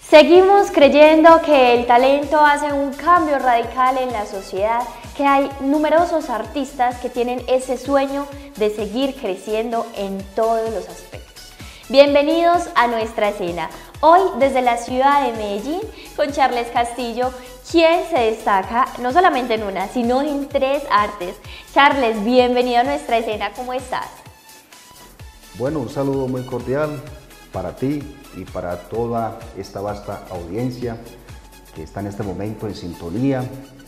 Seguimos creyendo que el talento hace un cambio radical en la sociedad, que hay numerosos artistas que tienen ese sueño de seguir creciendo en todos los aspectos. Bienvenidos a nuestra escena, hoy desde la ciudad de Medellín con Charles Castillo, quien se destaca no solamente en una, sino en 3 artes. Charles, bienvenido a nuestra escena, ¿cómo estás? Bueno, un saludo muy cordial para ti y para toda esta vasta audiencia que está en este momento en sintonía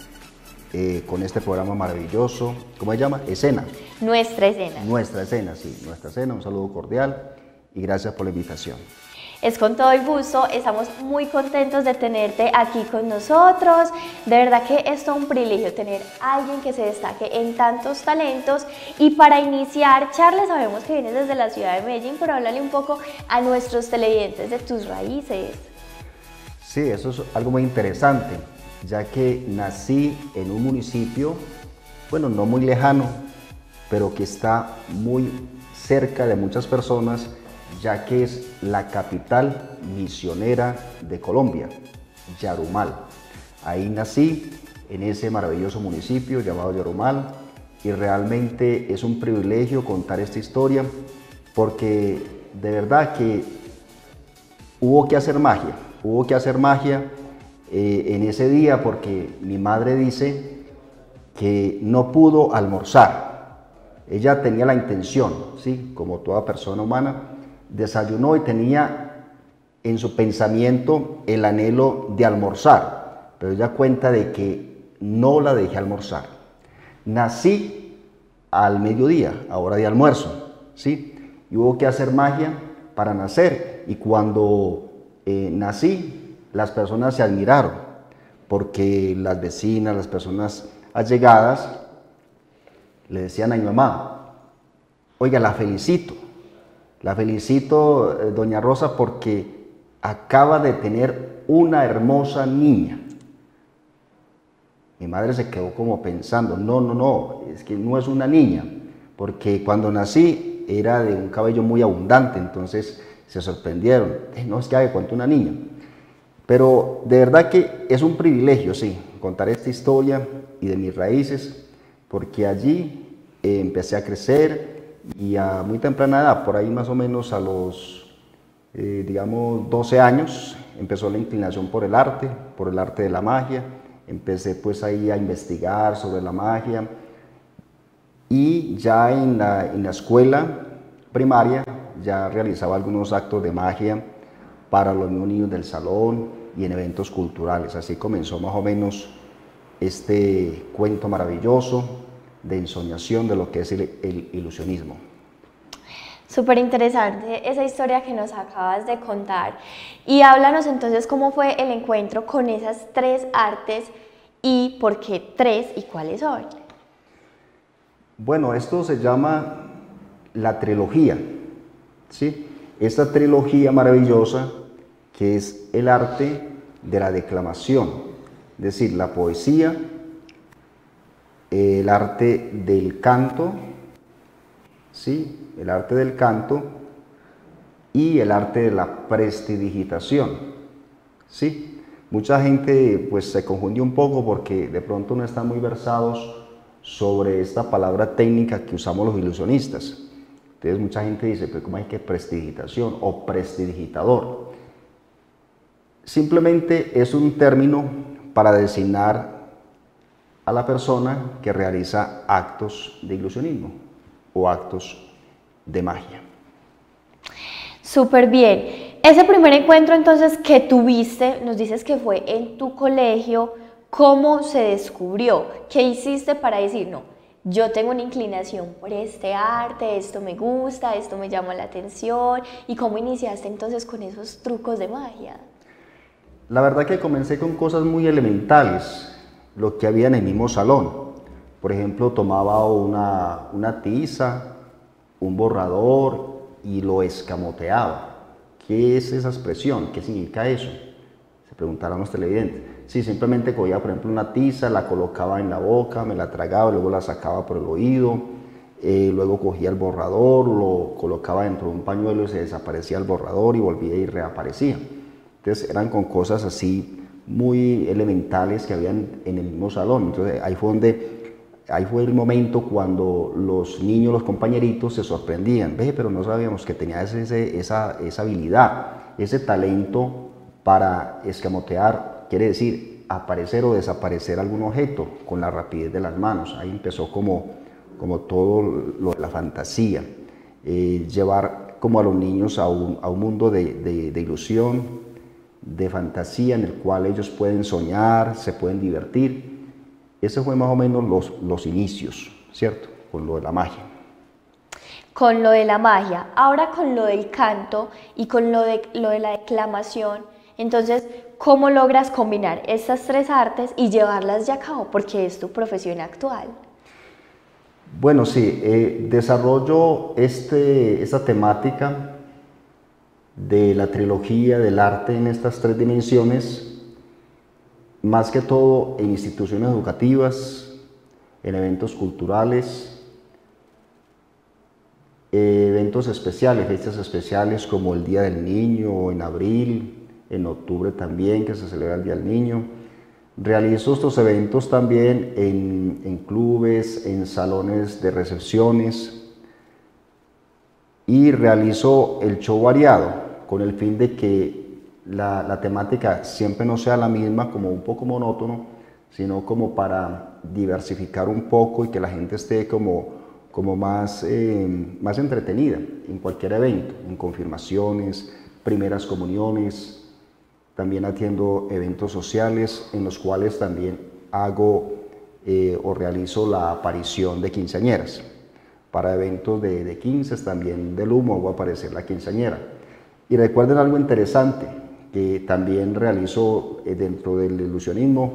con este programa maravilloso. ¿Cómo se llama? Escena. Nuestra escena. Nuestra escena, sí, nuestra escena. Un saludo cordial y gracias por la invitación. Es con todo el gusto, estamos muy contentos de tenerte aquí con nosotros. De verdad que es todo un privilegio tener a alguien que se destaque en tantos talentos. Y para iniciar, Charles, sabemos que vienes desde la ciudad de Medellín, pero háblale un poco a nuestros televidentes de tus raíces. Sí, eso es algo muy interesante, ya que nací en un municipio, bueno, no muy lejano, pero que está muy cerca de muchas personas, ya que es la capital misionera de Colombia, Yarumal. Ahí nací, en ese maravilloso municipio llamado Yarumal, y realmente es un privilegio contar esta historia, porque de verdad que hubo que hacer magia en ese día, porque mi madre dice que no pudo almorzar. Ella tenía la intención, ¿sí? Como toda persona humana, desayunó y tenía en su pensamiento el anhelo de almorzar, pero ella cuenta de que no la dejé almorzar. Nací al mediodía, a hora de almuerzo, ¿sí? Y hubo que hacer magia para nacer, y cuando nací, las personas se admiraron, porque las vecinas, las personas allegadas, le decían a mi mamá: oiga, la felicito, doña Rosa, porque acaba de tener una hermosa niña. Mi madre se quedó como pensando, no, es que no es una niña, porque cuando nací era de un cabello muy abundante, entonces se sorprendieron, no, es que haga cuánto una niña. Pero de verdad que es un privilegio, sí, contar esta historia y de mis raíces, porque allí empecé a crecer. Y a muy temprana edad, por ahí más o menos a los, digamos, 12 años, empezó la inclinación por el arte de la magia. Empecé pues ahí a investigar sobre la magia, y ya en la escuela primaria ya realizaba algunos actos de magia para los niños del salón y en eventos culturales. Así comenzó más o menos este cuento maravilloso de ensoñación de lo que es el ilusionismo. Súper interesante esa historia que nos acabas de contar. Y háblanos entonces cómo fue el encuentro con esas 3 artes y por qué 3 y cuáles son. Bueno, esto se llama la trilogía, ¿sí? Esta trilogía maravillosa que es el arte de la declamación, es decir, la poesía, el arte del canto, ¿sí? El arte del canto y el arte de la prestidigitación, ¿sí? Mucha gente pues se confunde un poco porque de pronto no están muy versados sobre esta palabra técnica que usamos los ilusionistas. Entonces mucha gente dice, pero ¿cómo hay que prestidigitación o prestidigitador? Simplemente es un término para designar a la persona que realiza actos de ilusionismo o actos de magia. Súper bien. Ese primer encuentro entonces que tuviste, nos dices que fue en tu colegio. ¿Cómo se descubrió? ¿Qué hiciste para decir, no, yo tengo una inclinación por este arte, esto me gusta, esto me llama la atención? ¿Y cómo iniciaste entonces con esos trucos de magia? La verdad que comencé con cosas muy elementales, lo que había en el mismo salón. Por ejemplo, tomaba una tiza, un borrador y lo escamoteaba. ¿Qué es esa expresión? ¿Qué significa eso? Se preguntaron los televidentes. Sí, simplemente cogía, por ejemplo, una tiza, la colocaba en la boca, me la tragaba, luego la sacaba por el oído, luego cogía el borrador, lo colocaba dentro de un pañuelo y se desaparecía el borrador y volvía y reaparecía. Entonces eran con cosas así muy elementales que habían en el mismo salón. Entonces ahí fue el momento cuando los niños, los compañeritos se sorprendían. Ve, pero no sabíamos que tenía esa habilidad, ese talento para escamotear, quiere decir aparecer o desaparecer algún objeto con la rapidez de las manos. Ahí empezó como todo lo de la fantasía, llevar como a los niños a un mundo de ilusión, de fantasía, en el cual ellos pueden soñar, se pueden divertir. Ese fue más o menos los inicios, ¿cierto? Con lo de la magia. Con lo de la magia, ahora con lo del canto y con lo de la declamación, entonces, ¿cómo logras combinar estas tres artes y llevarlas ya a cabo? Porque es tu profesión actual. Bueno, sí, desarrollo esta temática de la trilogía del arte en estas tres dimensiones, más que todo en instituciones educativas, en eventos culturales, eventos especiales, fechas especiales como el Día del Niño en abril, en octubre también, que se celebra el Día del Niño. Realizo estos eventos también en clubes, en salones de recepciones, y realizo el show variado con el fin de que la temática siempre no sea la misma, como un poco monótono, sino como para diversificar un poco y que la gente esté como más entretenida en cualquier evento, en confirmaciones, primeras comuniones. También atiendo eventos sociales en los cuales también hago o realizo la aparición de quinceañeras. Para eventos de 15 también del humo hago aparecer la quinceañera. Y recuerden algo interesante, que también realizo dentro del ilusionismo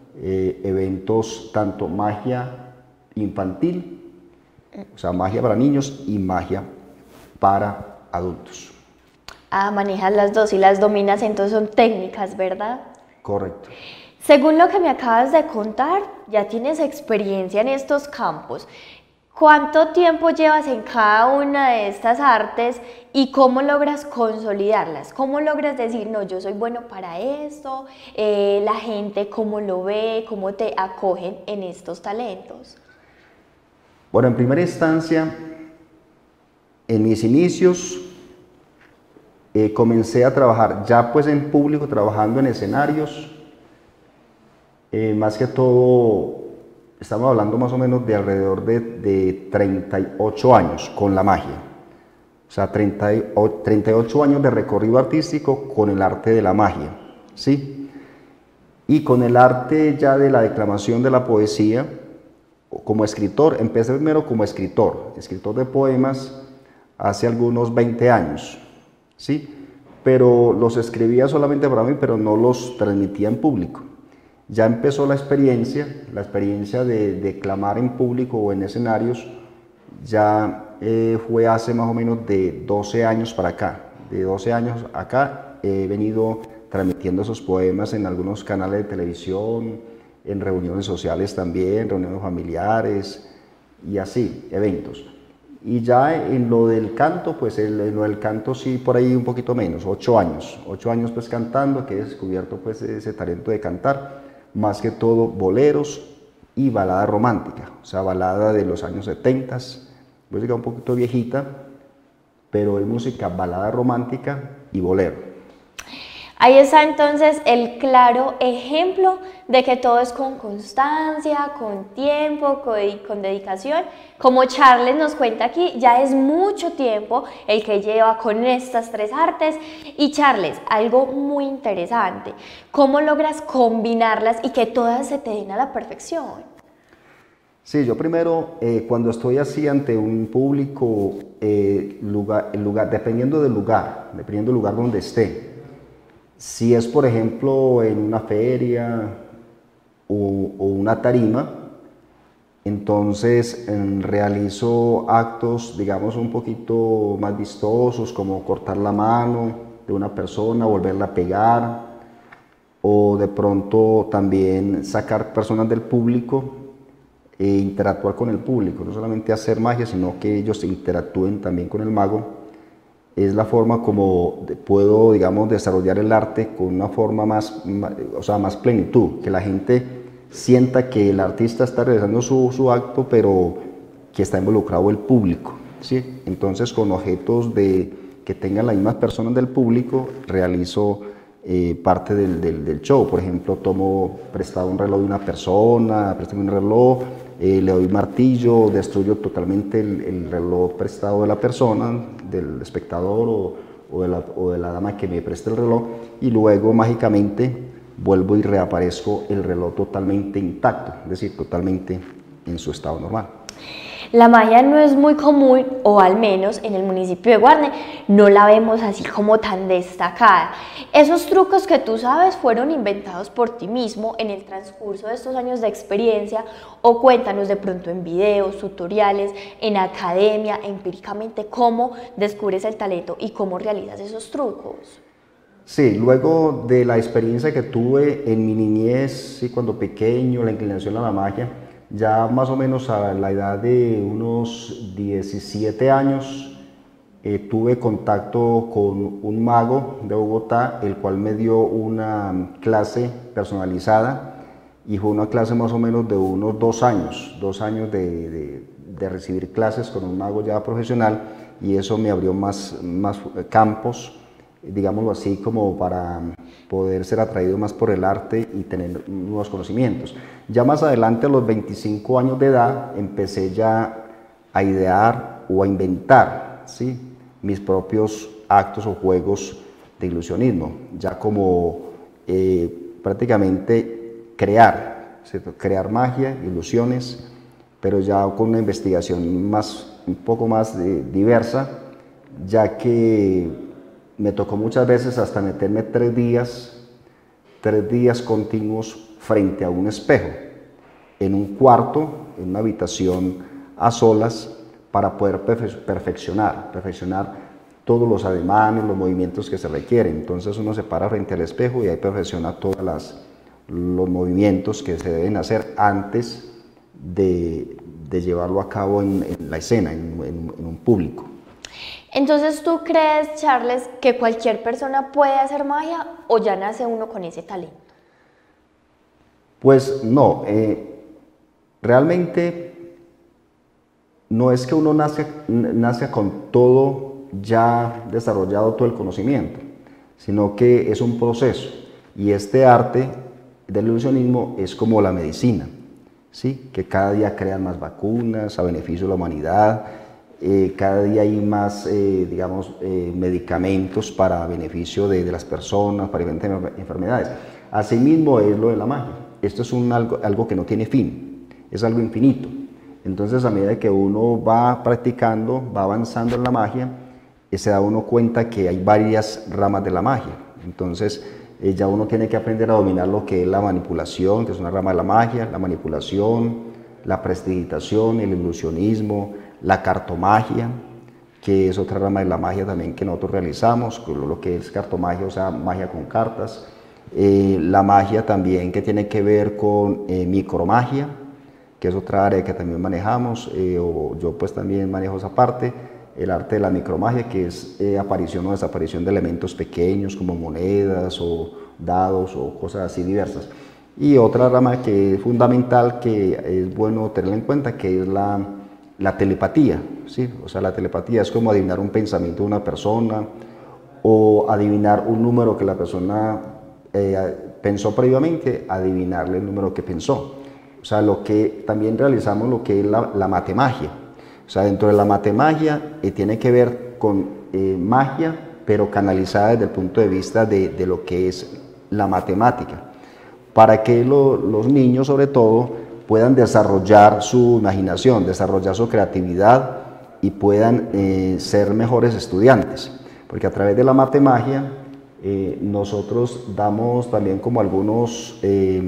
eventos tanto magia infantil, o sea, magia para niños, y magia para adultos. Ah, manejas las dos y las dominas, entonces son técnicas, ¿verdad? Correcto. Según lo que me acabas de contar, ya tienes experiencia en estos campos. ¿Cuánto tiempo llevas en cada una de estas artes y cómo logras consolidarlas? ¿Cómo logras decir, no, yo soy bueno para esto? La gente, ¿cómo lo ve? ¿Cómo te acogen en estos talentos? Bueno, en primera instancia, en mis inicios, comencé a trabajar ya pues en público, trabajando en escenarios, más que todo, estamos hablando más o menos de alrededor de 38 años con la magia, o sea, 38 años de recorrido artístico con el arte de la magia, ¿sí? Y con el arte ya de la declamación de la poesía, como escritor, empecé primero como escritor de poemas hace algunos 20 años, ¿sí? Pero los escribía solamente para mí, pero no los transmitía en público. Ya empezó la experiencia de declamar en público o en escenarios, ya fue hace más o menos de 12 años para acá. De 12 años acá he venido transmitiendo esos poemas en algunos canales de televisión, en reuniones sociales también, reuniones familiares y así, eventos. Y ya en lo del canto, pues en lo del canto sí por ahí un poquito menos, 8 años pues cantando, que he descubierto pues ese talento de cantar, más que todo boleros y balada romántica, o sea, balada de los años 70, música un poquito viejita, pero es música balada romántica y bolero. Ahí está entonces el claro ejemplo de que todo es con constancia, con tiempo, con dedicación. Como Charles nos cuenta aquí, ya es mucho tiempo el que lleva con estas tres artes. Y Charles, algo muy interesante, ¿cómo logras combinarlas y que todas se te den a la perfección? Sí, yo primero, cuando estoy así ante un público, dependiendo del lugar donde esté, si es, por ejemplo, en una feria o una tarima, entonces realizo actos, digamos, un poquito más vistosos, como cortar la mano de una persona, volverla a pegar, o de pronto también sacar personas del público e interactuar con el público, no solamente hacer magia, sino que ellos interactúen también con el mago. es la forma como puedo, digamos, desarrollar el arte con una forma o sea, más plenitud, que la gente sienta que el artista está realizando su acto, pero que está involucrado el público, ¿sí? Entonces, con objetos que tengan las mismas personas del público, realizo parte del show. Por ejemplo, tomo prestado un reloj de una persona, préstame un reloj, le doy martillo, destruyo totalmente el reloj prestado de la persona, del espectador o de la dama que me presta el reloj, y luego mágicamente vuelvo y reaparezco el reloj totalmente intacto, es decir, totalmente en su estado normal. La magia no es muy común, o al menos en el municipio de Guarne no la vemos así como tan destacada. ¿Esos trucos que tú sabes fueron inventados por ti mismo en el transcurso de estos años de experiencia, o cuéntanos de pronto en videos, tutoriales, en academia, empíricamente cómo descubres el talento y cómo realizas esos trucos? Sí, luego de la experiencia que tuve en mi niñez, sí, cuando pequeño, la inclinación a la magia, ya más o menos a la edad de unos 17 años, tuve contacto con un mago de Bogotá, el cual me dio una clase personalizada, y fue una clase más o menos de unos 2 años de recibir clases con un mago ya profesional, y eso me abrió más campos, digámoslo así, como para poder ser atraído más por el arte y tener nuevos conocimientos. Ya más adelante, a los 25 años de edad, empecé ya a idear o a inventar, ¿sí?, mis propios actos o juegos de ilusionismo, ya como prácticamente crear, ¿cierto?, crear magia, ilusiones, pero ya con una investigación un poco más diversa, ya que me tocó muchas veces hasta meterme 3 días continuos frente a un espejo, en un cuarto, en una habitación a solas, para poder perfeccionar todos los ademanes, los movimientos que se requieren. Entonces uno se para frente al espejo y ahí perfecciona todos los movimientos que se deben hacer antes de llevarlo a cabo en la escena, en un público. Entonces, ¿tú crees, Charles, que cualquier persona puede hacer magia o ya nace uno con ese talento? Pues no, realmente no es que uno nazca con todo ya desarrollado, todo el conocimiento, sino que es un proceso, y este arte del ilusionismo es como la medicina, ¿sí?, que cada día crean más vacunas a beneficio de la humanidad. Cada día hay más, digamos, medicamentos para beneficio de las personas, para diferentes enfermedades. Asimismo es lo de la magia. Esto es algo que no tiene fin, es algo infinito. Entonces, a medida que uno va practicando, va avanzando en la magia, se da uno cuenta que hay varias ramas de la magia. Entonces, ya uno tiene que aprender a dominar lo que es la manipulación, que es una rama de la magia, la manipulación, la prestidigitación, el ilusionismo, la cartomagia, que es otra rama de la magia también que nosotros realizamos, lo que es cartomagia, o sea, magia con cartas. La magia también que tiene que ver con micromagia, que es otra área que también manejamos, yo pues también manejo esa parte, el arte de la micromagia, que es aparición o desaparición de elementos pequeños como monedas o dados o cosas así diversas. Y otra rama que es fundamental, que es bueno tenerla en cuenta, que es la telepatía, ¿sí? O sea, la telepatía es como adivinar un pensamiento de una persona o adivinar un número que la persona pensó previamente, adivinarle el número que pensó. O sea, lo que también realizamos, lo que es la matemagia. O sea, dentro de la matemagia tiene que ver con magia, pero canalizada desde el punto de vista de lo que es la matemática, para que los niños, sobre todo, puedan desarrollar su imaginación, desarrollar su creatividad y puedan ser mejores estudiantes. Porque a través de la matemagia nosotros damos también como algunas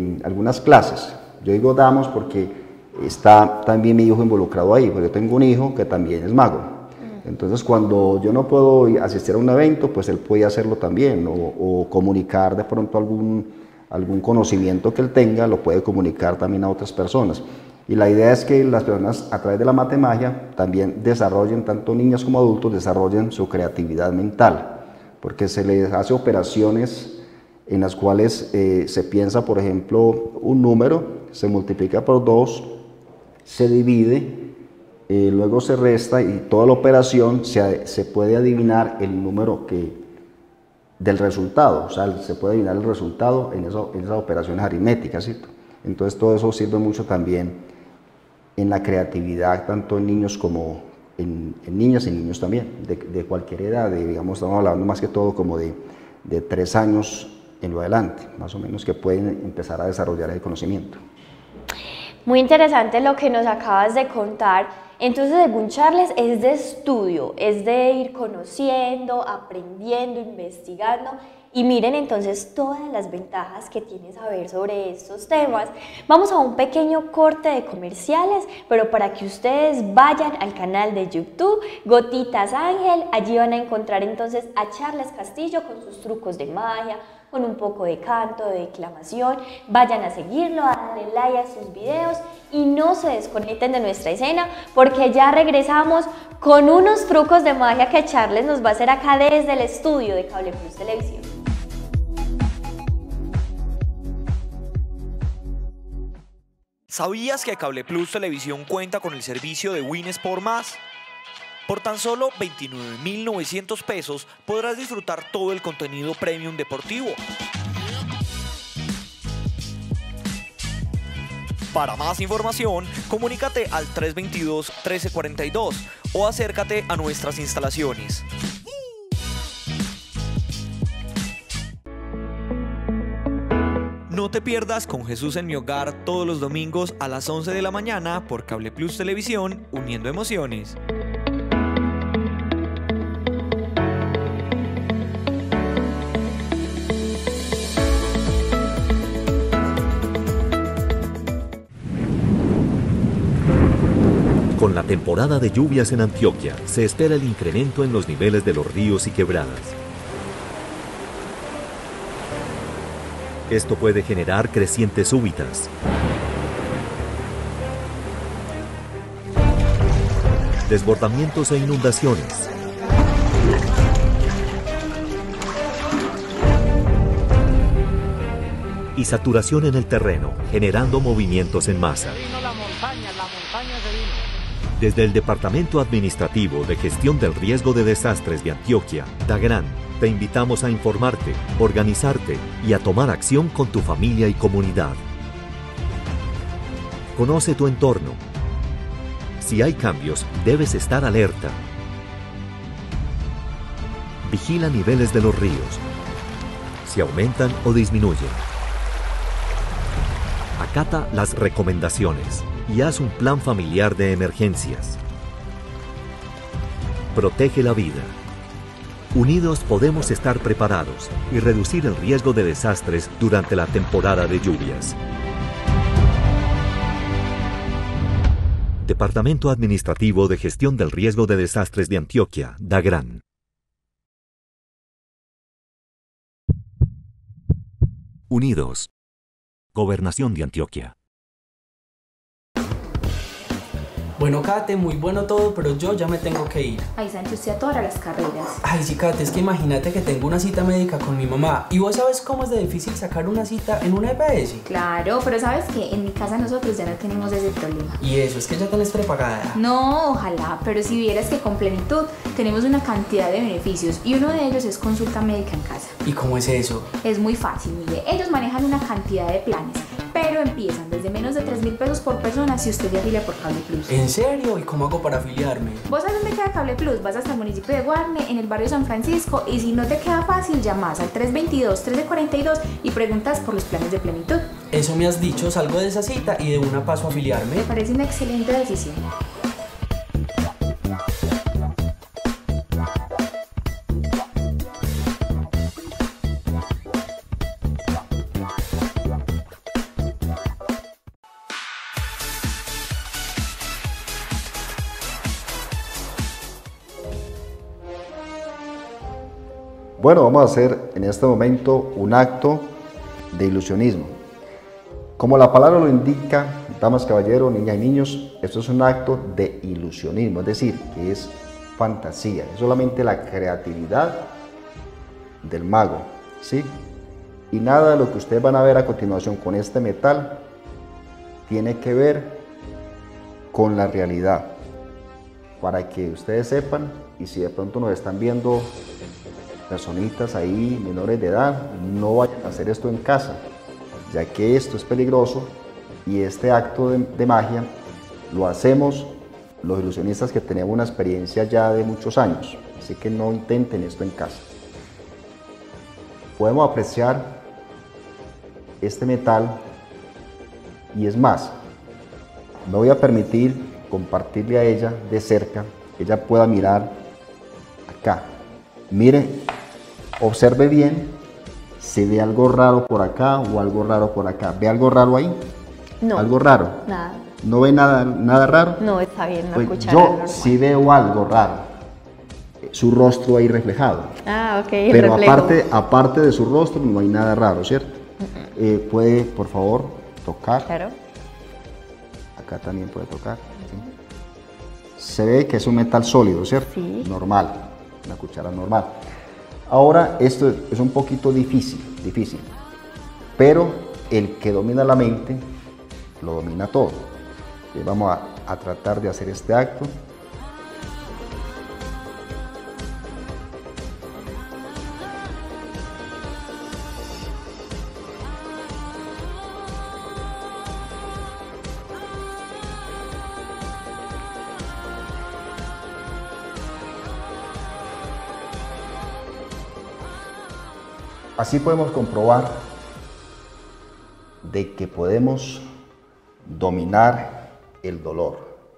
clases. Yo digo damos porque está también mi hijo involucrado ahí, porque yo tengo un hijo que también es mago. Entonces, cuando yo no puedo asistir a un evento, pues él puede hacerlo también, o comunicar de pronto algún conocimiento que él tenga, lo puede comunicar también a otras personas. Y la idea es que las personas a través de la matemagia también desarrollen, tanto niñas como adultos, desarrollen su creatividad mental, porque se les hace operaciones en las cuales se piensa, por ejemplo, un número, se multiplica por 2, se divide, luego se resta y toda la operación se puede adivinar el número del resultado, o sea, se puede adivinar el resultado en esas operaciones aritméticas, ¿cierto? Entonces todo eso sirve mucho también en la creatividad, tanto en niños como en niñas y niños también, de cualquier edad, digamos, estamos hablando más que todo como de 3 años en lo adelante, más o menos, que pueden empezar a desarrollar el conocimiento. Muy interesante lo que nos acabas de contar. Entonces, según Charles, es de estudio, es de ir conociendo, aprendiendo, investigando. Y miren entonces todas las ventajas que tiene saber sobre estos temas. Vamos a un pequeño corte de comerciales, pero para que ustedes vayan al canal de YouTube Gotitas Ángel, allí van a encontrar entonces a Charles Castillo con sus trucos de magia, con un poco de canto, de declamación. Vayan a seguirlo, a darle like a sus videos y no se desconecten de nuestra escena porque ya regresamos con unos trucos de magia que Charles nos va a hacer acá desde el estudio de Cable Plus Televisión. ¿Sabías que Cable Plus Televisión cuenta con el servicio de Win Sport Más? Por tan solo 29.900 pesos podrás disfrutar todo el contenido premium deportivo. Para más información, comunícate al 322-1342 o acércate a nuestras instalaciones. No te pierdas Con Jesús en mi hogar todos los domingos a las 11 de la mañana por Cable Plus Televisión, uniendo emociones. Con la temporada de lluvias en Antioquia, se espera el incremento en los niveles de los ríos y quebradas. Esto puede generar crecientes súbitas, desbordamientos e inundaciones. Y saturación en el terreno, generando movimientos en masa. Desde el Departamento Administrativo de Gestión del Riesgo de Desastres de Antioquia, DAGRAN, te invitamos a informarte, organizarte y a tomar acción con tu familia y comunidad. Conoce tu entorno. Si hay cambios, debes estar alerta. Vigila niveles de los ríos, si aumentan o disminuyen. Acata las recomendaciones y haz un plan familiar de emergencias. Protege la vida. Unidos podemos estar preparados y reducir el riesgo de desastres durante la temporada de lluvias. Departamento Administrativo de Gestión del Riesgo de Desastres de Antioquia, DAGRAN. Unidos. Gobernación de Antioquia. Bueno, Kate, muy bueno todo, pero yo ya me tengo que ir. Ay, Santi, usted adora las carreras. Ay, sí, Kate, es que imagínate que tengo una cita médica con mi mamá. ¿Y vos sabes cómo es de difícil sacar una cita en una EPS? Claro, pero ¿sabes qué? En mi casa nosotros ya no tenemos ese problema. ¿Y eso? ¿Es que ya tenés prepagada? No, ojalá, pero si vieras que con Plenitud tenemos una cantidad de beneficios y uno de ellos es consulta médica en casa. ¿Y cómo es eso? Es muy fácil, mire, ellos manejan una cantidad de planes, pero empiezan desde menos de 3.000 pesos por persona si usted se afilia por Cable Plus. ¿En serio? ¿Y cómo hago para afiliarme? ¿Vos sabés dónde queda Cable Plus? Vas hasta el municipio de Guarne, en el barrio San Francisco, y si no te queda fácil, llamas al 322-1342 y preguntas por los planes de Plenitud. Eso me has dicho, salgo de esa cita y de una paso a afiliarme. Me parece una excelente decisión. Bueno, vamos a hacer en este momento un acto de ilusionismo. Como la palabra lo indica, damas, caballeros, niñas y niños, esto es un acto de ilusionismo, es decir, que es fantasía, es solamente la creatividad del mago, ¿sí? Y nada de lo que ustedes van a ver a continuación con este metal tiene que ver con la realidad, para que ustedes sepan, y si de pronto nos están viendo personitas ahí, menores de edad, no vayan a hacer esto en casa, ya que esto es peligroso y este acto de magia lo hacemos los ilusionistas que tenemos una experiencia ya de muchos años, así que no intenten esto en casa. Podemos apreciar este metal y es más, me voy a permitir compartirle a ella de cerca, que ella pueda mirar acá. Mire, observe bien si ve algo raro por acá o algo raro por acá. ¿Ve algo raro ahí? No. ¿Algo raro? Nada. ¿No ve nada raro? No, está bien, una Pues cuchara yo normal. sí veo algo raro, su rostro ahí reflejado. Ah, ok, Pero reflejo. aparte de su rostro no hay nada raro, ¿cierto? Puede, por favor, tocar. Claro. Acá también puede tocar. ¿Sí? Se ve que es un metal sólido, ¿cierto? Sí. Normal, una cuchara normal. Ahora, esto es un poquito difícil, pero el que domina la mente, lo domina todo. Vamos a tratar de hacer este acto. Así podemos comprobar de que podemos dominar el dolor.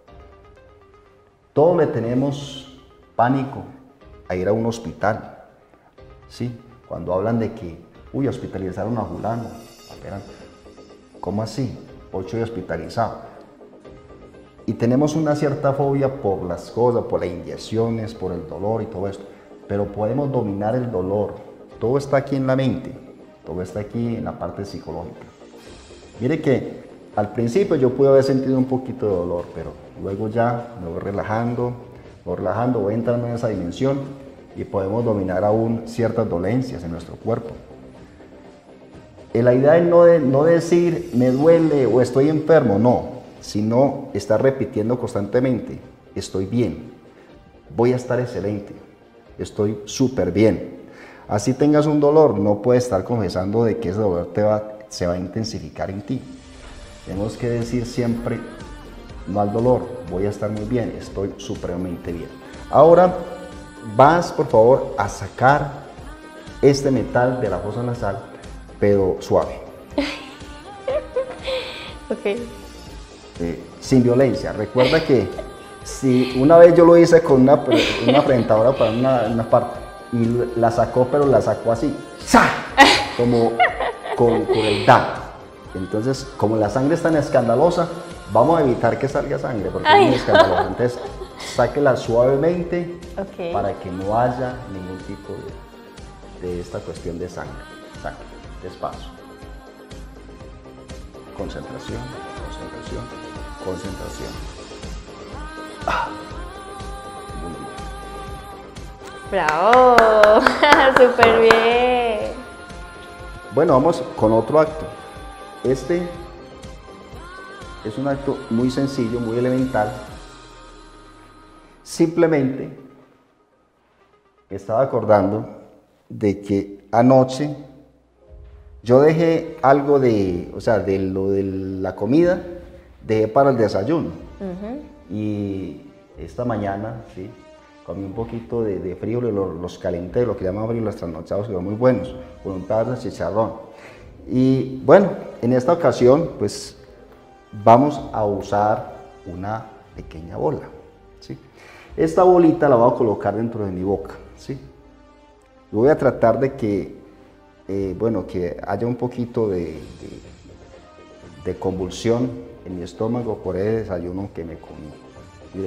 Todos le tenemos pánico a ir a un hospital, ¿sí? Cuando hablan de que, uy, hospitalizaron a fulano, esperan, ¿cómo así? 8 días hospitalizado. Y tenemos una cierta fobia por las cosas, por las inyecciones, por el dolor y todo esto, pero podemos dominar el dolor. Todo está aquí en la mente, todo está aquí en la parte psicológica. Mire que al principio yo pude haber sentido un poquito de dolor, pero luego ya me voy relajando, voy entrando en esa dimensión y podemos dominar aún ciertas dolencias en nuestro cuerpo. La idea es no decir me duele o estoy enfermo, no, sino estar repitiendo constantemente, estoy bien, voy a estar excelente, estoy súper bien. Así tengas un dolor, no puedes estar confesando de que ese dolor se va a intensificar en ti. Tenemos que decir siempre no al dolor, voy a estar muy bien, estoy supremamente bien. Ahora vas por favor a sacar este metal de la fosa nasal, pero suave. Ok. Sin violencia. Recuerda que si una vez yo lo hice con una presentadora para una parte y la sacó, pero la sacó así, ¡sa! Como con crueldad. Entonces, como la sangre es tan escandalosa, vamos a evitar que salga sangre porque es muy escandalosa. Entonces, sáquela suavemente para que no haya ningún tipo de esta cuestión de sangre. Sangre, despacio. Concentración, concentración, concentración. Muy bien. ¡Bravo! ¡Súper bien! Bueno, vamos con otro acto. Este es un acto muy sencillo, muy elemental. Simplemente me estaba acordando de que anoche yo dejé algo de lo de la comida, dejé para el desayuno. Y esta mañana, sí, comí un poquito de frijoles, los calenté, lo que llaman frijoles trasnochados, que son muy buenos, con un pedazo de chicharrón. Y bueno, en esta ocasión, pues vamos a usar una pequeña bola, ¿sí? Esta bolita la voy a colocar dentro de mi boca, ¿sí? Voy a tratar de que, que haya un poquito de convulsión en mi estómago por el desayuno que me comí. Mire.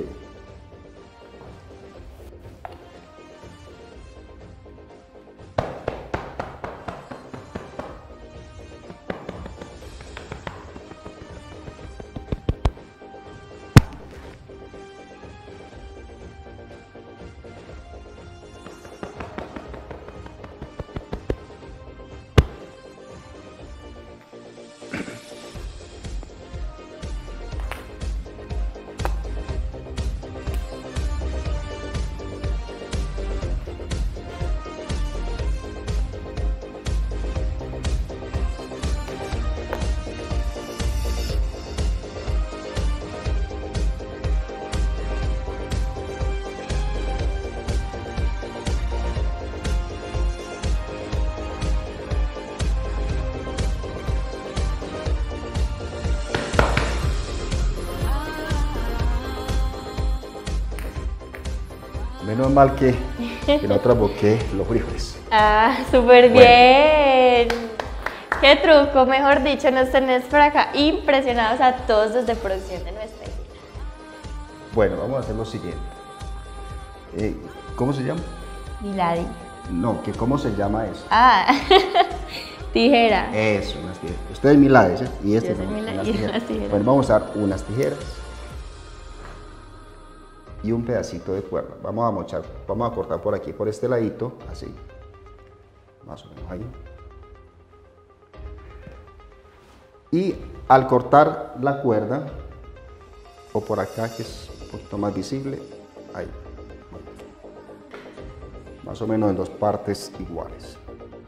menos mal que no traboqué los frijoles. Ah, súper bien. Qué truco, mejor dicho, nos tenés por acá impresionados a todos desde producción de nuestra isla. Bueno, vamos a hacer lo siguiente. ¿Cómo se llama? Milady. No, que ¿cómo se llama eso? Ah, tijera. Eso, unas tijeras. Ustedes milades, ¿eh? Y este Yo soy Milady, unas tijeras. Bueno, vamos a usar unas tijeras y un pedacito de cuerda. Vamos a mochar, vamos a cortar por aquí, por este ladito, así. Más o menos ahí. Y al cortar la cuerda, o por acá que es un poquito más visible, ahí. Más o menos en dos partes iguales.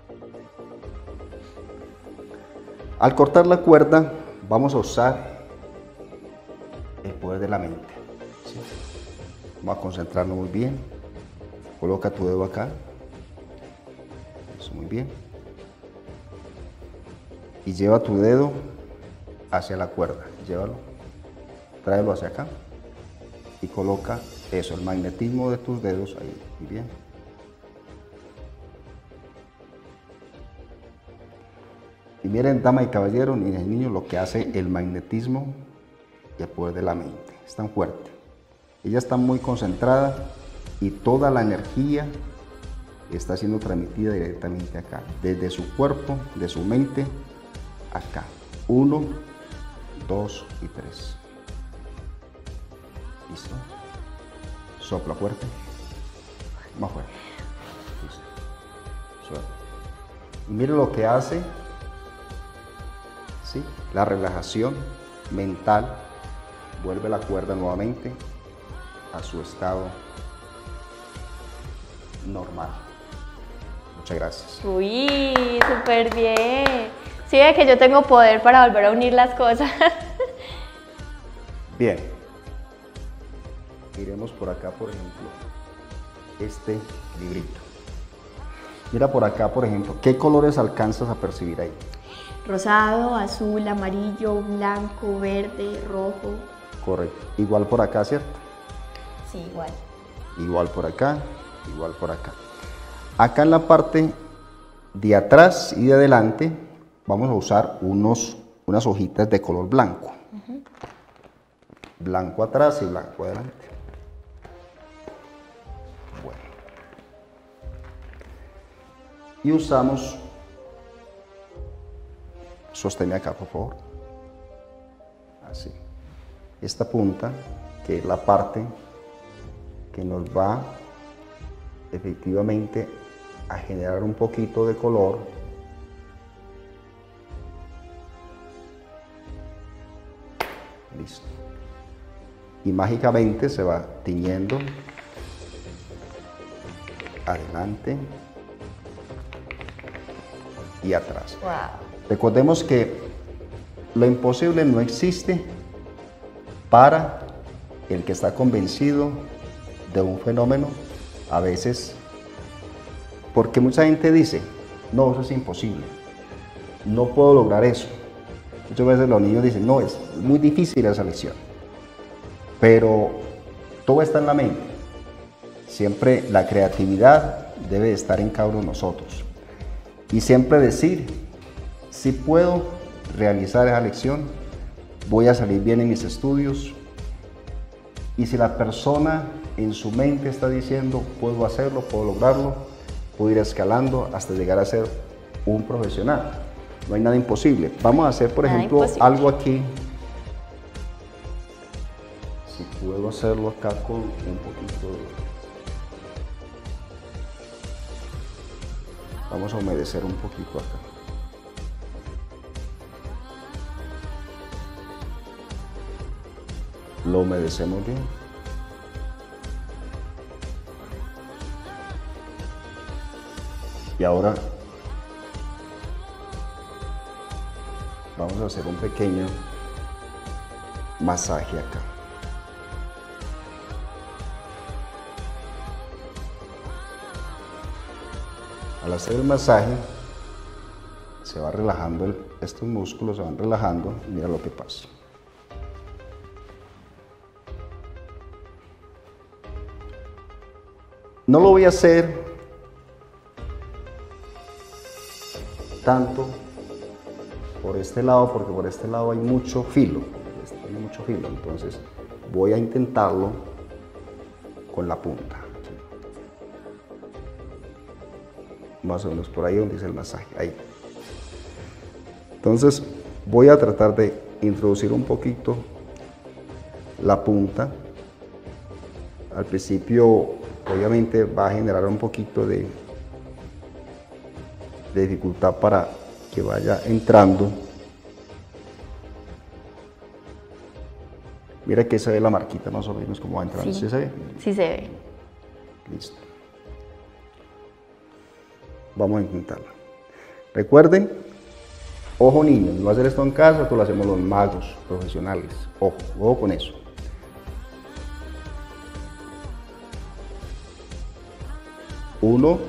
Al cortar la cuerda, vamos a usar el poder de la mente. ¿Sí? Vamos a concentrarnos muy bien. Coloca tu dedo acá. Eso, muy bien. Y lleva tu dedo hacia la cuerda. Llévalo. Tráelo hacia acá. Y coloca eso, el magnetismo de tus dedos ahí. Muy bien. Y miren, dama y caballero, niñas y niños, lo que hace el magnetismo y el poder de la mente. Es tan fuerte. Ella está muy concentrada y toda la energía está siendo transmitida directamente acá, desde su cuerpo, de su mente, acá. 1, 2 y 3. ¿Listo? Sopla fuerte. Más fuerte. Listo. Suelta. Y mire lo que hace. ¿Sí? La relajación mental vuelve la cuerda nuevamente a su estado normal. Muchas gracias. Uy, súper bien. Sí, ve que yo tengo poder para volver a unir las cosas. Bien. Iremos por acá, por ejemplo, este librito. Mira por acá, por ejemplo, ¿qué colores alcanzas a percibir ahí? Rosado, azul, amarillo, blanco, verde, rojo. Correcto. Igual por acá, ¿cierto? Sí, igual. Igual por acá, igual por acá. Acá en la parte de atrás y de adelante vamos a usar unas hojitas de color blanco. Blanco atrás y blanco adelante. Bueno. Y usamos, sosténme acá por favor, así. Esta punta, que es la parte que nos va efectivamente a generar un poquito de color. Listo. Y mágicamente se va tiñendo adelante y atrás. Wow. Recordemos que lo imposible no existe para el que está convencido de un fenómeno, a veces, porque mucha gente dice, no, eso es imposible, no puedo lograr eso. Muchas veces los niños dicen, no, es muy difícil esa lección, pero todo está en la mente. Siempre la creatividad debe estar en cada uno de nosotros. Y siempre decir, si puedo realizar esa lección, voy a salir bien en mis estudios. Y si la persona en su mente está diciendo, puedo hacerlo, puedo lograrlo, puedo ir escalando hasta llegar a ser un profesional. No hay nada imposible. Vamos a hacer, por ejemplo, algo aquí. Si puedo hacerlo acá con un poquito de... Vamos a humedecer un poquito acá. Lo humedecemos bien. Y ahora vamos a hacer un pequeño masaje acá. Al hacer el masaje se va relajando, estos músculos se van relajando y mira lo que pasa. No lo voy a hacer tanto por este lado, porque por este lado hay mucho filo, tiene mucho filo, entonces voy a intentarlo con la punta. Más o menos por ahí donde dice el masaje, ahí. Entonces voy a tratar de introducir un poquito la punta. Al principio obviamente va a generar un poquito de dificultad para que vaya entrando. Mira que se ve la marquita más o menos como va entrando. Sí. ¿Sí se ve? Sí se ve. Listo. Vamos a intentarlo. Recuerden, ojo niños, no hacer esto en casa, esto lo hacemos los magos profesionales. Ojo, ojo con eso. Uno,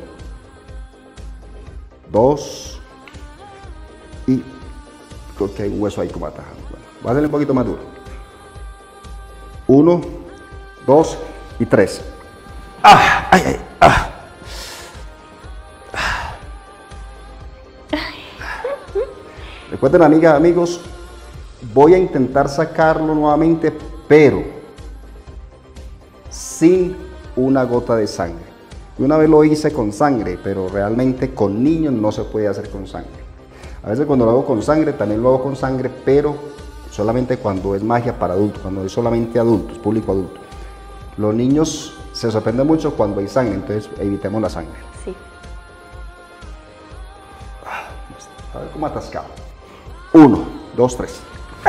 dos, y creo que hay un hueso ahí como atajando. Bueno, va a ser un poquito más duro. 1, 2 y 3. ¡Ah! ¡Ay, ay! ¡Ah! Recuerden, amigas, amigos, voy a intentar sacarlo nuevamente, pero sin una gota de sangre. Y una vez lo hice con sangre, pero realmente con niños no se puede hacer con sangre. A veces cuando lo hago con sangre, también lo hago con sangre, pero solamente cuando es magia para adultos, cuando es solamente adultos, público adulto. Los niños se sorprenden mucho cuando hay sangre, entonces evitemos la sangre. Sí. A ver cómo atascado. 1, 2, 3.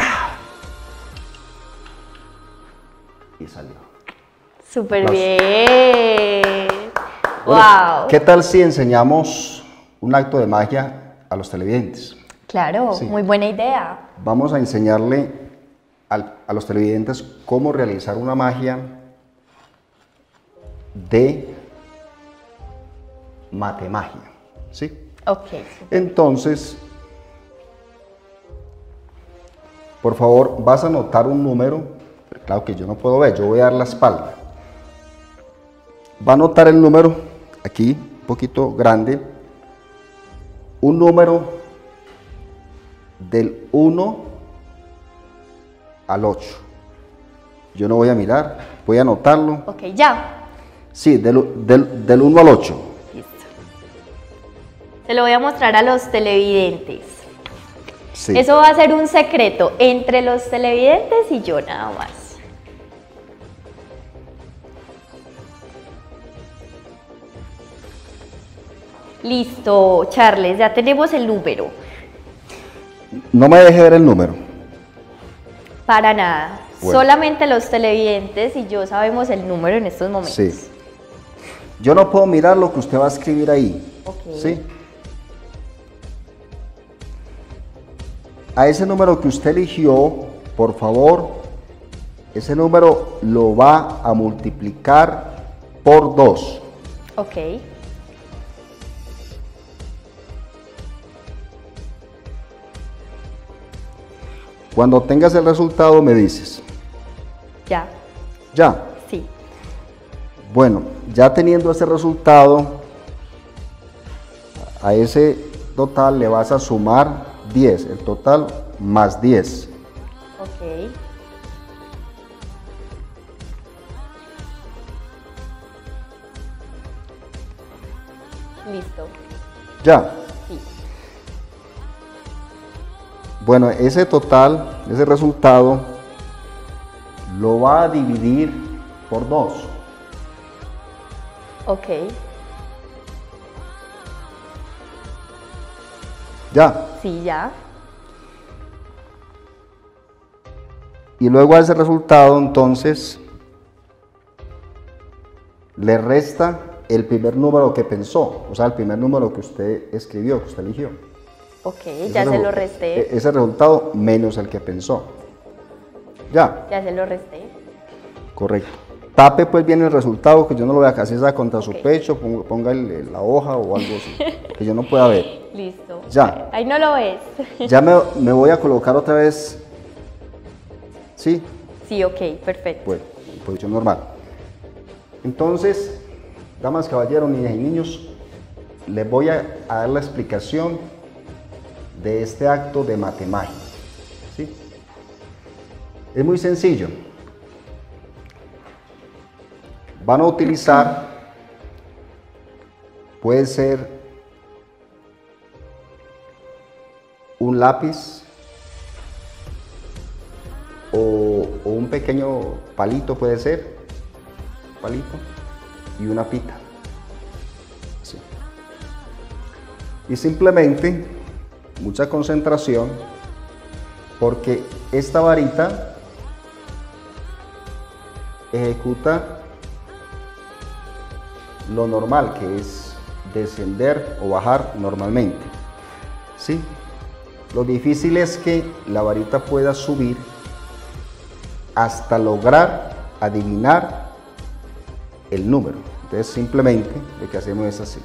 Y salió. Súper Aplausos. bien. Bueno, Wow. ¿qué tal si enseñamos un acto de magia a los televidentes? Claro, Sí. muy buena idea. Vamos a enseñarle a los televidentes cómo realizar una magia de matemagia, ¿sí? Ok. Entonces, por favor, vas a anotar un número. Claro que yo no puedo ver, yo voy a dar la espalda. Va a anotar el número aquí, un poquito grande, un número del 1 al 8. Yo no voy a mirar, voy a anotarlo. Ok, ya. Sí, del 1 al 8. Listo. Se lo voy a mostrar a los televidentes. Sí. Eso va a ser un secreto entre los televidentes y yo nada más. Listo, Charles, ya tenemos el número. No me deje ver el número. Para nada. Bueno. Solamente los televidentes y yo sabemos el número en estos momentos. Sí. Yo no puedo mirar lo que usted va a escribir ahí. Ok. ¿Sí? A ese número que usted eligió, por favor, ese número lo va a multiplicar por 2. Ok. Cuando tengas el resultado me dices. Ya. Ya. Sí. Bueno, ya teniendo ese resultado, a ese total le vas a sumar 10, el total más 10. Ok. Listo. Ya. Sí. Bueno, ese total, ese resultado, lo va a dividir por 2. Ok. Ya. Sí, ya. Y luego a ese resultado, entonces, le resta el primer número que pensó, o sea, el primer número que usted escribió, que usted eligió. Ok, ya se lo resté. Ese resultado menos el que pensó. Ya, Ya se lo resté. correcto. Tape pues bien el resultado, que yo no lo vea casi contra su Ok. pecho, ponga la hoja o algo así, que yo no pueda ver. Listo. Ya. Ahí no lo ves. Ya me voy a colocar otra vez, ¿sí? Sí, ok, perfecto. Bueno, en posición normal. Entonces, Damas, caballeros, niñas y niños, les voy a dar la explicación de este acto de matemagia, ¿sí? Es muy sencillo. Van a utilizar, puede ser un lápiz o un pequeño palito, puede ser, palito, y una pita. Así. Y simplemente, mucha concentración, porque esta varita ejecuta lo normal, que es descender o bajar normalmente, ¿sí? Lo difícil es que la varita pueda subir hasta lograr adivinar el número. Entonces simplemente lo que hacemos es así.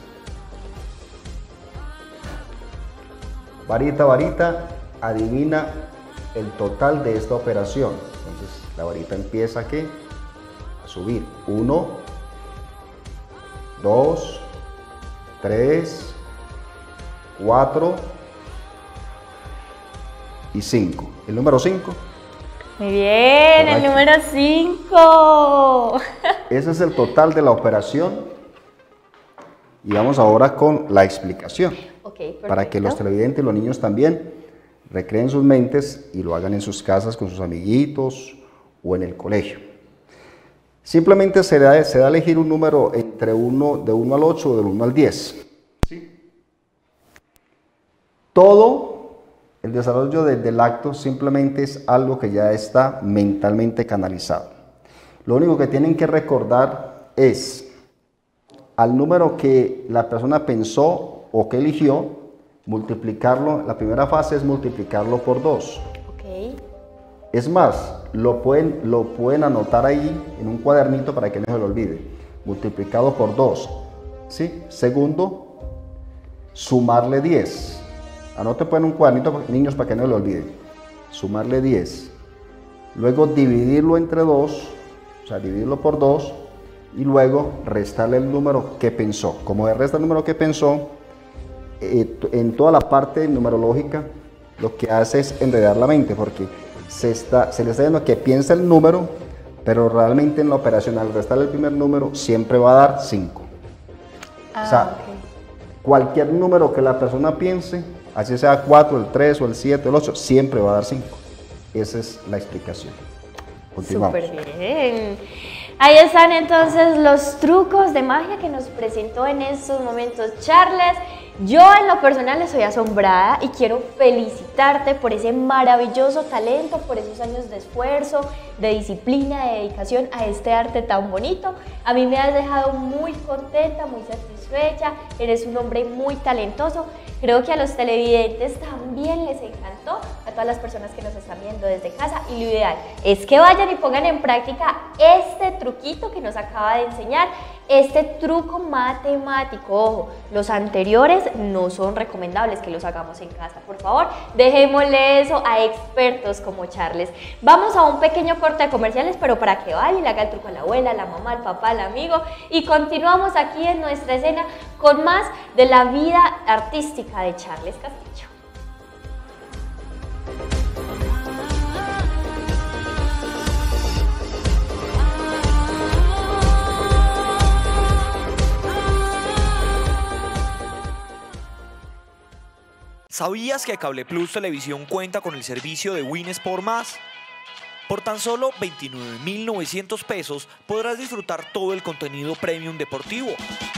Varita, varita, adivina el total de esta operación. Entonces la varita empieza ¿qué? A subir. 1, 2, 3, 4 y 5. ¿El número 5? Muy bien, el número 5. Ese es el total de la operación. Y vamos ahora con la explicación. Okay, para que los televidentes y los niños también recreen sus mentes y lo hagan en sus casas con sus amiguitos o en el colegio. Simplemente se da a elegir un número entre de 1 al 8 o del 1 al 10. ¿Sí? Todo el desarrollo del acto simplemente es algo que ya está mentalmente canalizado. Lo único que tienen que recordar es al número que la persona pensó o que eligió, multiplicarlo. La primera fase es multiplicarlo por 2. Okay. Es más, lo pueden anotar ahí en un cuadernito para que no se lo olvide. Multiplicado por 2. ¿Sí? Segundo, sumarle 10. Anote pues en un cuadernito, niños, para que no se lo olviden. Sumarle 10. Luego dividirlo entre 2, o sea, dividirlo por 2. Y luego restarle el número que pensó. Como resta el número que pensó, en toda la parte numerológica, lo que hace es enredar la mente, porque se le está diciendo que piensa el número, pero realmente en la operación, al restarle el primer número, siempre va a dar 5. O sea, cualquier número que la persona piense, así sea 4, el 3 o el 7 o el 8, siempre va a dar 5. Esa es la explicación. Continuamos. Súper bien. Ahí están entonces los trucos de magia que nos presentó en estos momentos Charles. Yo en lo personal estoy asombrada y quiero felicitarte por ese maravilloso talento, por esos años de esfuerzo, de disciplina, de dedicación a este arte tan bonito. A mí me has dejado muy contenta, muy satisfecha, eres un hombre muy talentoso. Creo que a los televidentes también les encantó, a todas las personas que nos están viendo desde casa, y lo ideal es que vayan y pongan en práctica este truquito que nos acaba de enseñar, este truco matemático. Ojo, los anteriores no son recomendables que los hagamos en casa. Por favor, dejémosle eso a expertos como Charles. Vamos a un pequeño corte de comerciales, pero para que vaya y le haga el truco a la abuela, a la mamá, al papá, al amigo, y continuamos aquí en nuestra escena con más de la vida artística de Charles Castillo. ¿Sabías que Cable Plus Televisión cuenta con el servicio de Win Sport Más? Por tan solo 29.900 pesos podrás disfrutar todo el contenido premium deportivo.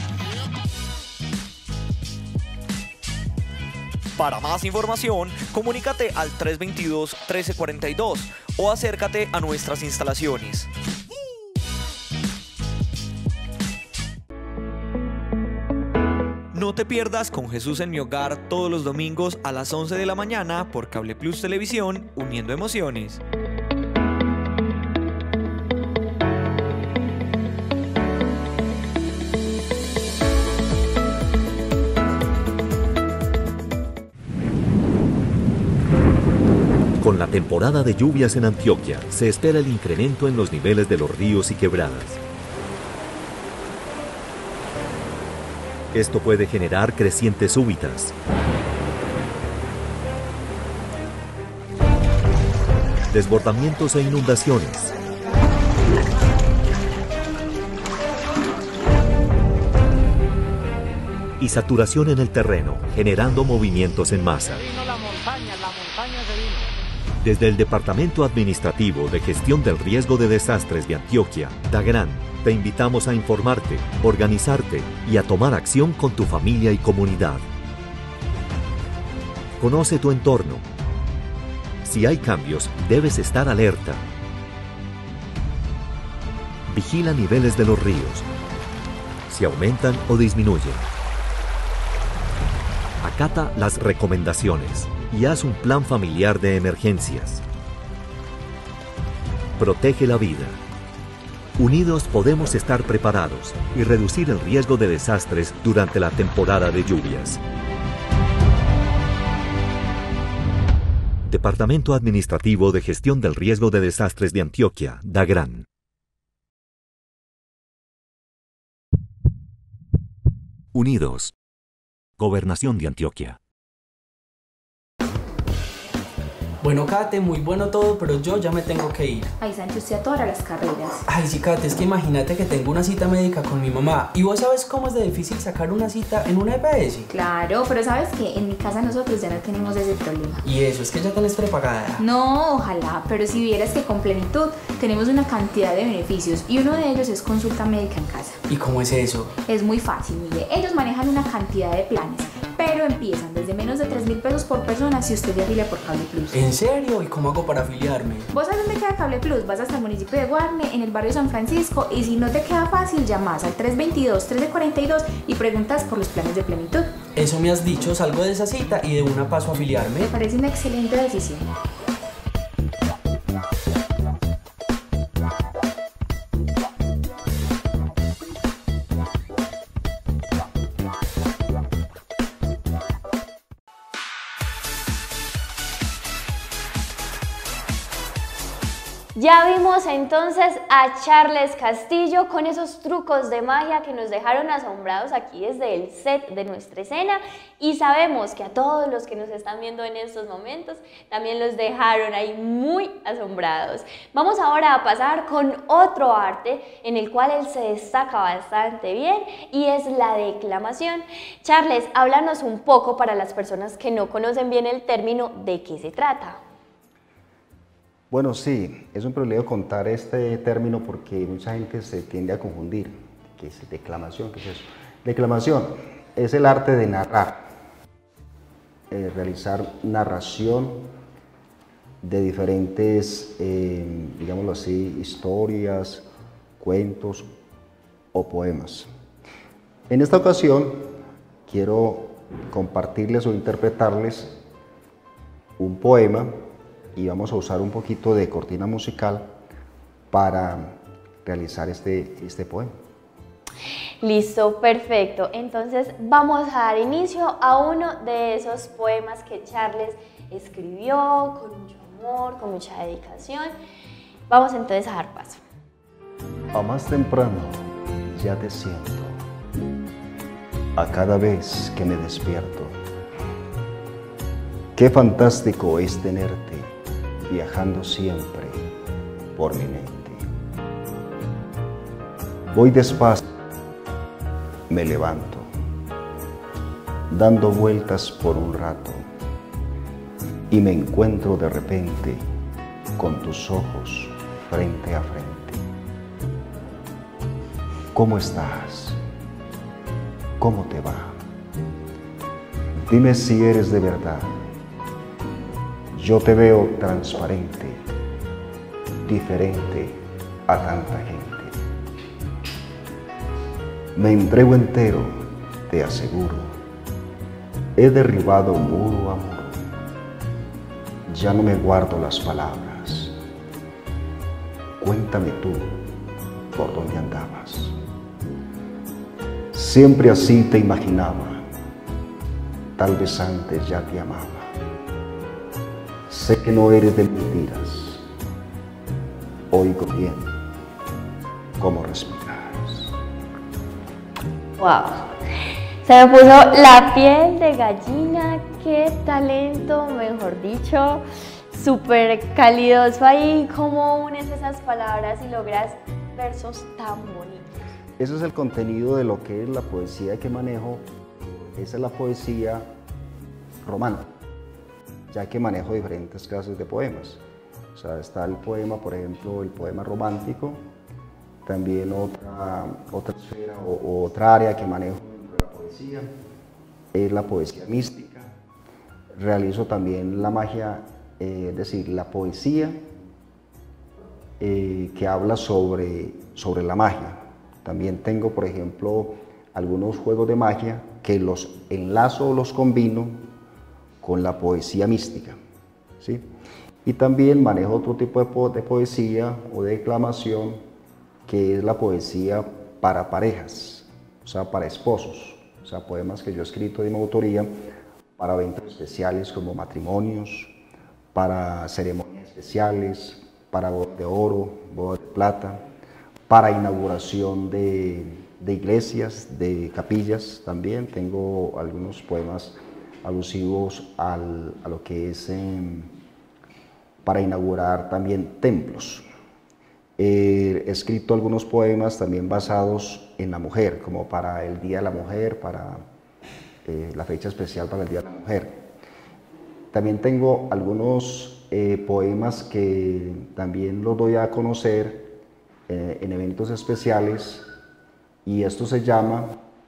Para más información, comunícate al 322-1342 o acércate a nuestras instalaciones. No te pierdas Con Jesús en mi hogar todos los domingos a las 11 de la mañana por Cable Plus Televisión, uniendo emociones. Con la temporada de lluvias en Antioquia, se espera el incremento en los niveles de los ríos y quebradas. Esto puede generar crecientes súbitas, desbordamientos e inundaciones, y saturación en el terreno, generando movimientos en masa. Desde el Departamento Administrativo de Gestión del Riesgo de Desastres de Antioquia, DAGRAN, te invitamos a informarte, organizarte y a tomar acción con tu familia y comunidad. Conoce tu entorno. Si hay cambios, debes estar alerta. Vigila niveles de los ríos, si aumentan o disminuyen. Acata las recomendaciones y haz un plan familiar de emergencias. Protege la vida. Unidos podemos estar preparados y reducir el riesgo de desastres durante la temporada de lluvias. Departamento Administrativo de Gestión del Riesgo de Desastres de Antioquia, DAGRAN. Unidos. Gobernación de Antioquia. Bueno, Kate, muy bueno todo, pero yo ya me tengo que ir. Ay, Sancho, usted adora las carreras. Ay, sí, Kate, es que imagínate que tengo una cita médica con mi mamá. ¿Y vos sabes cómo es de difícil sacar una cita en una EPS? Claro, pero ¿sabes qué? En mi casa nosotros ya no tenemos ese problema. Y eso, es que ya tenés prepagada. No, ojalá, pero si vieras que con Plenitud tenemos una cantidad de beneficios y uno de ellos es consulta médica en casa. ¿Y cómo es eso? Es muy fácil, mire, ellos manejan una cantidad de planes, pero empiezan desde menos de 3.000 pesos por persona si usted se afilia por Cable Plus. ¿En serio? ¿Y cómo hago para afiliarme? ¿Vos sabés dónde queda Cable Plus? Vas hasta el municipio de Guarne, en el barrio San Francisco, y si no te queda fácil, llamas al 322-1342 y preguntas por los planes de Plenitud. Eso me has dicho, salgo de esa cita y de una paso a afiliarme. Me parece una excelente decisión. Ya vimos entonces a Charles Castillo con esos trucos de magia que nos dejaron asombrados aquí desde el set de nuestra escena, y sabemos que a todos los que nos están viendo en estos momentos también los dejaron ahí muy asombrados. Vamos ahora a pasar con otro arte en el cual él se destaca bastante bien, y es la declamación. Charles, háblanos un poco para las personas que no conocen bien el término, ¿de qué se trata? Bueno, sí, es un problema contar este término porque mucha gente se tiende a confundir. ¿Qué es declamación? ¿Qué es eso? Declamación es el arte de narrar, realizar narración de diferentes, digámoslo así, historias, cuentos o poemas. En esta ocasión quiero compartirles o interpretarles un poema, y vamos a usar un poquito de cortina musical para realizar este poema. Listo, perfecto. Entonces vamos a dar inicio a uno de esos poemas que Charles escribió con mucho amor, con mucha dedicación. Vamos entonces a dar paso. A más temprano ya te siento, a cada vez que me despierto. Qué fantástico es tenerte viajando siempre por mi mente. Voy despacio, me levanto, dando vueltas por un rato, y me encuentro de repente con tus ojos frente a frente. ¿Cómo estás? ¿Cómo te va? Dime si eres de verdad. Yo te veo transparente, diferente a tanta gente. Me entrego entero, te aseguro. He derribado muro a muro. Ya no me guardo las palabras. Cuéntame tú por dónde andabas. Siempre así te imaginaba. Tal vez antes ya te amaba. Sé que no eres de mentiras. Oigo bien cómo respiras. Wow. Se me puso la piel de gallina, qué talento, mejor dicho, súper calidoso ahí. ¿Cómo unes esas palabras y logras versos tan bonitos? Ese es el contenido de lo que es la poesía que manejo. Esa es la poesía romántica, ya que manejo diferentes clases de poemas. O sea, está el poema, por ejemplo, el poema romántico, también otra esfera o otra área que manejo dentro de la poesía es la poesía mística. Realizo también la magia, es decir, la poesía que habla sobre la magia. También tengo, por ejemplo, algunos juegos de magia que los enlazo o los combino con la poesía mística, ¿sí? Y también manejo otro tipo de poesía o de declamación, que es la poesía para parejas, o sea, para esposos. O sea, poemas que yo he escrito de mi autoría para eventos especiales como matrimonios, para ceremonias especiales, para bodas de oro, bodas de plata, para inauguración de iglesias, de capillas también. Tengo algunos poemas alusivos a lo que es para inaugurar también templos. He escrito algunos poemas también basados en la mujer, como para el Día de la Mujer, para la fecha especial para el Día de la Mujer. También tengo algunos poemas que también los doy a conocer en eventos especiales, y esto se llama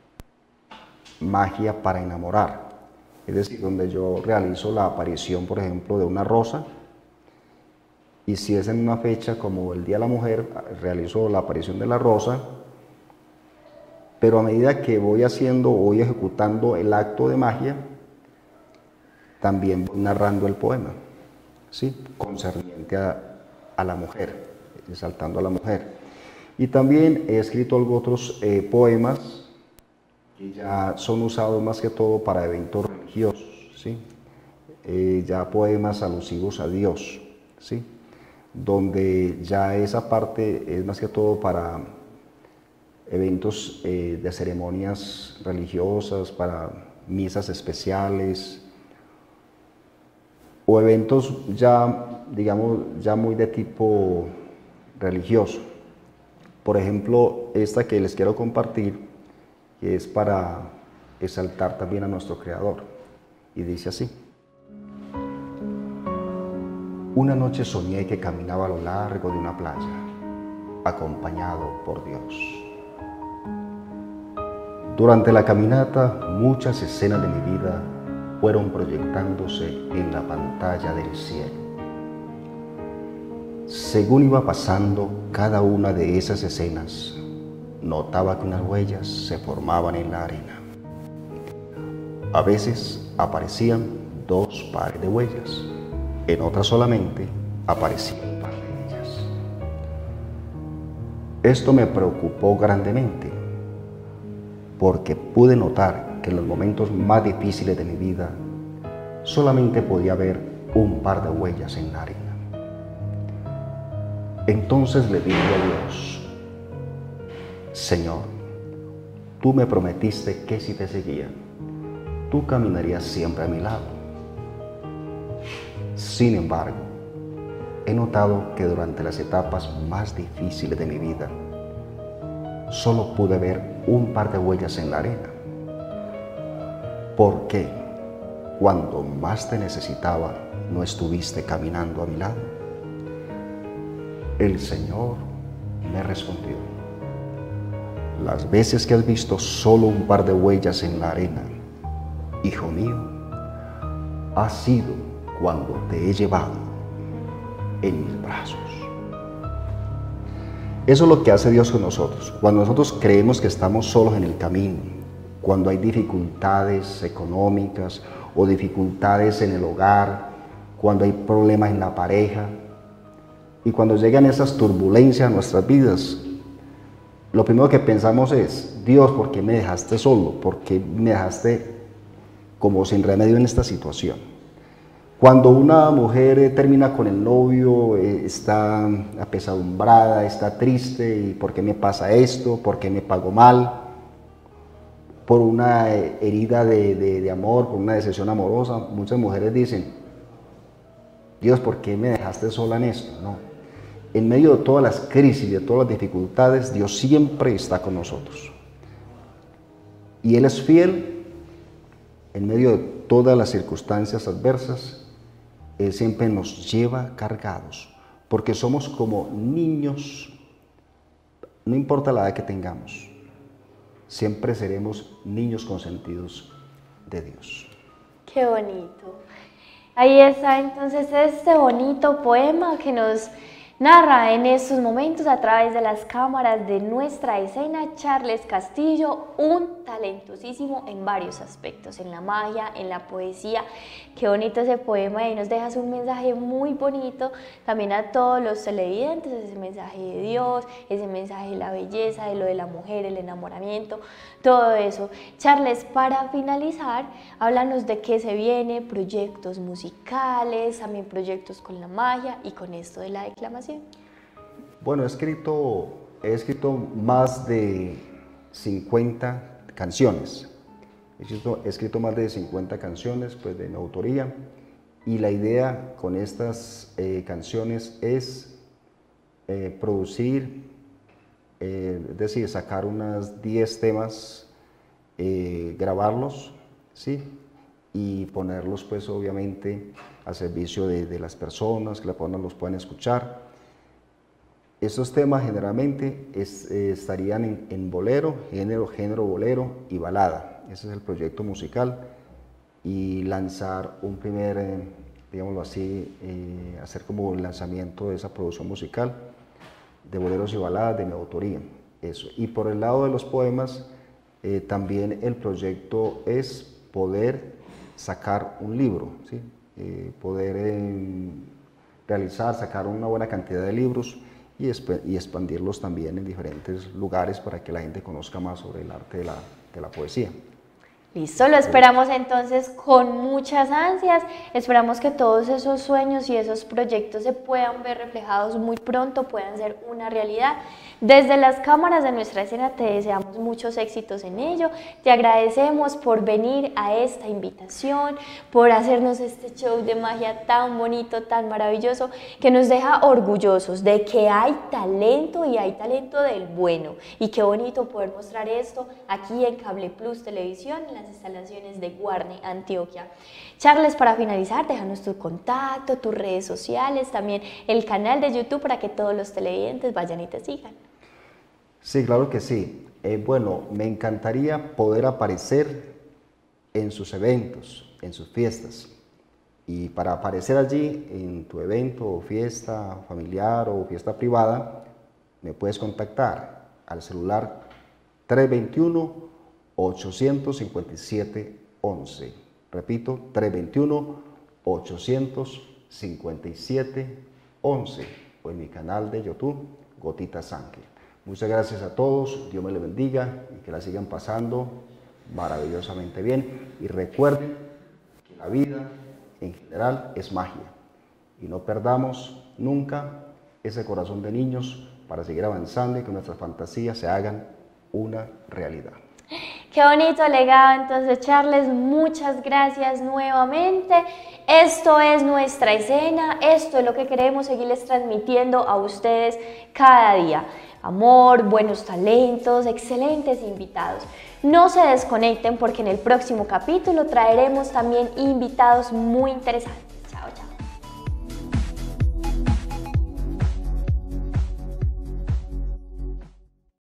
magia para enamorar. Es decir, donde yo realizo la aparición, por ejemplo, de una rosa, y si es en una fecha como el Día de la Mujer, realizo la aparición de la rosa, pero a medida que voy ejecutando el acto de magia, también voy narrando el poema, ¿sí? Concerniente a la mujer, exaltando a la mujer. Y también he escrito otros poemas que ya son usados más que todo para eventos religiosos, ¿sí? Ya poemas alusivos a Dios, ¿sí? Donde ya esa parte es más que todo para eventos de ceremonias religiosas, para misas especiales o eventos ya, digamos, ya muy de tipo religioso. Por ejemplo, esta que les quiero compartir, que es para exaltar también a nuestro Creador, y dice así: una noche soñé que caminaba a lo largo de una playa, acompañado por Dios. Durante la caminata, muchas escenas de mi vida fueron proyectándose en la pantalla del cielo. Según iba pasando cada una de esas escenas, notaba que unas huellas se formaban en la arena. A veces aparecían 2 pares de huellas, en otras solamente aparecían un par de ellas. Esto me preocupó grandemente, porque pude notar que en los momentos más difíciles de mi vida solamente podía ver un par de huellas en la arena. Entonces le dije a Dios: Señor, tú me prometiste que si te seguía, tú caminarías siempre a mi lado. Sin embargo, he notado que durante las etapas más difíciles de mi vida, solo pude ver un par de huellas en la arena. ¿Por qué, cuando más te necesitaba, no estuviste caminando a mi lado? El Señor me respondió: las veces que has visto solo un par de huellas en la arena, hijo mío, ha sido cuando te he llevado en mis brazos. Eso es lo que hace Dios con nosotros. Cuando nosotros creemos que estamos solos en el camino, cuando hay dificultades económicas o dificultades en el hogar, cuando hay problemas en la pareja, y cuando llegan esas turbulencias a nuestras vidas, lo primero que pensamos es: Dios, ¿por qué me dejaste solo? ¿Por qué me dejaste como sin remedio en esta situación? Cuando una mujer termina con el novio, está apesadumbrada, está triste, ¿y por qué me pasa esto? ¿Por qué me pago mal? por una herida de amor, por una decepción amorosa. Muchas mujeres dicen, Dios, ¿por qué me dejaste sola en esto? No. En medio de todas las crisis, de todas las dificultades, Dios siempre está con nosotros. Y Él es fiel en medio de todas las circunstancias adversas. Él siempre nos lleva cargados, porque somos como niños, no importa la edad que tengamos, siempre seremos niños consentidos de Dios. Qué bonito. Ahí está entonces este bonito poema que nos narra en estos momentos a través de las cámaras de Nuestra Escena Charles Castillo, un talentosísimo en varios aspectos, en la magia, en la poesía. Qué bonito ese poema y nos dejas un mensaje muy bonito también a todos los televidentes, ese mensaje de Dios, ese mensaje de la belleza, de lo de la mujer, el enamoramiento, todo eso. Charles, para finalizar, háblanos de qué se viene, proyectos musicales, también proyectos con la magia y con esto de la declamación. Bueno, he escrito más de 50 canciones. He escrito más de 50 canciones pues, de mi autoría, y la idea con estas canciones es producir, es decir, sacar unas 10 temas, grabarlos, ¿sí? Y ponerlos pues obviamente a servicio de las personas que los puedan escuchar. Estos temas generalmente estarían en bolero, género bolero y balada. Ese es el proyecto musical, y lanzar un primer, digámoslo así, hacer como el lanzamiento de esa producción musical de boleros y baladas de mi autoría. Eso. Y por el lado de los poemas, también el proyecto es poder sacar un libro, ¿sí? Poder sacar una buena cantidad de libros y expandirlos también en diferentes lugares para que la gente conozca más sobre el arte de la poesía. Listo, lo esperamos entonces con muchas ansias, esperamos que todos esos sueños y esos proyectos se puedan ver reflejados muy pronto, puedan ser una realidad. Desde las cámaras de Nuestra Escena te deseamos muchos éxitos en ello, te agradecemos por venir a esta invitación, por hacernos este show de magia tan bonito, tan maravilloso, que nos deja orgullosos de que hay talento y hay talento del bueno, y qué bonito poder mostrar esto aquí en Cable Plus Televisión, en las instalaciones de Guarne, Antioquia. Charles, para finalizar, déjanos tu contacto, tus redes sociales, también el canal de YouTube para que todos los televidentes vayan y te sigan. Sí, claro que sí. Bueno, me encantaría poder aparecer en sus eventos, en sus fiestas. Y para aparecer allí en tu evento o fiesta familiar o fiesta privada, me puedes contactar al celular 321-857-11. Repito, 321-857-11, o en mi canal de YouTube, Gotitas Ángel. Muchas gracias a todos, Dios me les bendiga y que la sigan pasando maravillosamente bien. Y recuerden que la vida en general es magia, y no perdamos nunca ese corazón de niños para seguir avanzando y que nuestras fantasías se hagan una realidad. Qué bonito legado, entonces Charles, muchas gracias nuevamente. Esto es Nuestra Escena, esto es lo que queremos seguirles transmitiendo a ustedes cada día. Amor, buenos talentos, excelentes invitados. No se desconecten porque en el próximo capítulo traeremos también invitados muy interesantes.